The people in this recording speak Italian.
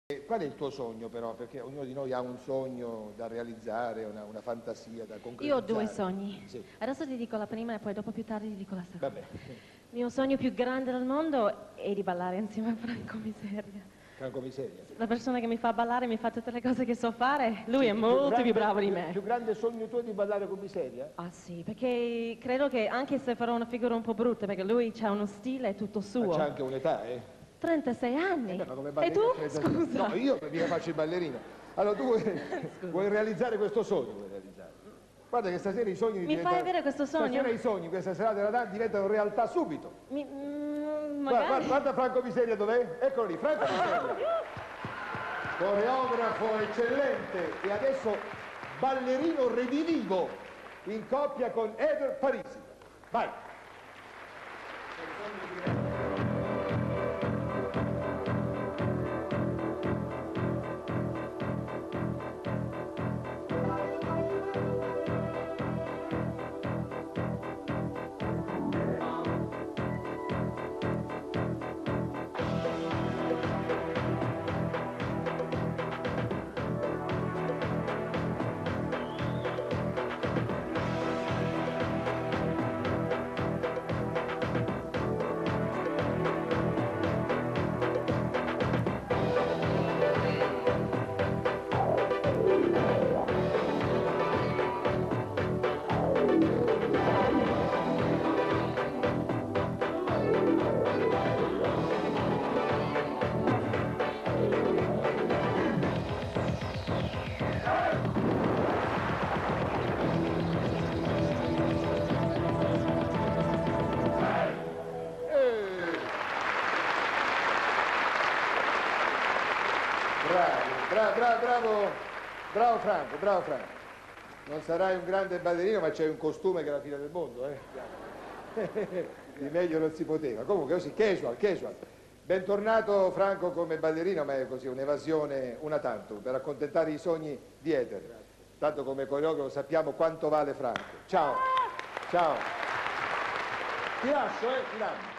Qual è il tuo sogno però? Perché ognuno di noi ha un sogno da realizzare, una fantasia da concretizzare. Io ho due sogni. Sì. Adesso ti dico la prima e poi dopo più tardi ti dico la seconda. Vabbè. Il mio sogno più grande del mondo è di ballare insieme a Franco Miseria. Franco Miseria. La persona che mi fa ballare mi fa tutte le cose che so fare, lui è molto più bravo di me. Il più grande sogno tuo è di ballare con Miseria? Ah sì, perché credo che anche se farò una figura un po' brutta, perché lui ha uno stile tutto suo. Ma c'ha anche un'età, eh? 36 anni. Ma come E tu? 36? Scusa. No, io mica faccio il ballerino. Allora tu vuoi realizzare questo sogno? Vuoi realizzare? Guarda che stasera i sogni Mi fai avere questo sogno? Stasera i sogni, questa serata della danza diventano realtà subito. Magari. Guarda Franco Miseria dov'è? Eccolo lì, Franco Miseria. Coreografo eccellente e adesso ballerino redivivo in coppia con Eder Parisi. Vai! Bravo Franco, bravo Franco. Non sarai un grande ballerino, ma c'hai un costume che è la fine del mondo, Di meglio non si poteva. Comunque così, casual. Bentornato Franco come ballerino, ma è così un'evasione una tantum, per accontentare i sogni di Eder. Tanto come coreografo sappiamo quanto vale Franco. Ciao. Ti lascio, ti lascio.